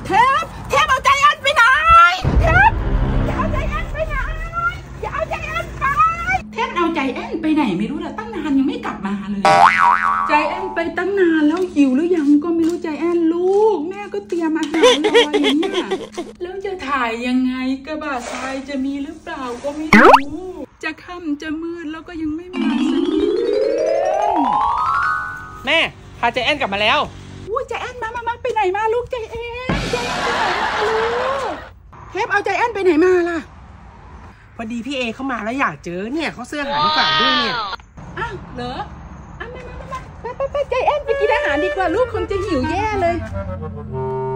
เทปเอาใจแอนไปไหนเทปอย่าเอาใจแอนไปไหนอย่าเอาใจแอนไปเทปเอาใจแอนไปไหนไม่รู้แต่ตั้งนานยังไม่กลับมาเลยใจแอนไปตั้งนานแล้วหิวหรือยังก็ไม่รู้ใจแอนลูกแม่ก็เตรียมอาหารรออยู่เนี่ยแล้วจะถ่ายยังไงกระบะทรายจะมีหรือเปล่าก็ไม่รู้จะค่ำจะมืดแล้วก็ยังไม่มาสักทีแม่พาใจแอนกลับมาแล้วใจแอนมาไปไหนมาลูกใจแอนไปไหนมาลูกเทปเอาใจแอนไปไหนมาล่ะพอดีพี่เอเข้ามาแล้วอยากเจอเนี่ยเขาเสื้ออาหารฝากด้วยเนี่ยอ้าวเหรอมาไปใจแอนไปกินอาหารดีกว่าลูกคงจะหิวแย่เลย